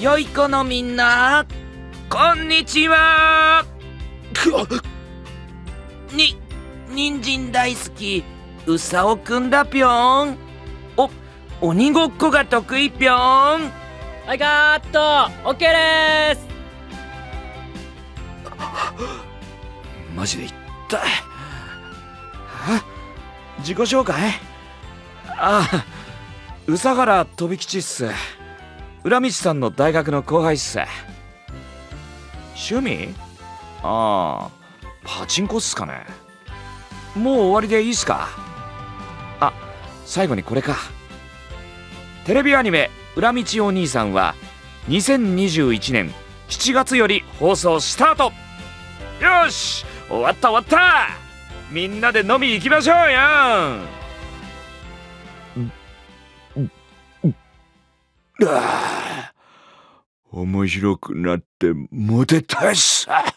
良い子のみんな、こんにちは。人参大好きうさおくんだぴょん。鬼ごっこが得意ぴょん。 はい、カット。オッケーです。 マジで痛い。自己紹介？宇佐原飛吉っす。浦道さんの大学の後輩っす。趣味？パチンコっすかね。もう終わりでいいっすか？最後にこれか。テレビアニメ「裏道お兄さん」は2021年7月より放送スタート。よし、終わった終わった。みんなで飲み行きましょうよ。面白くなってモテたいっす。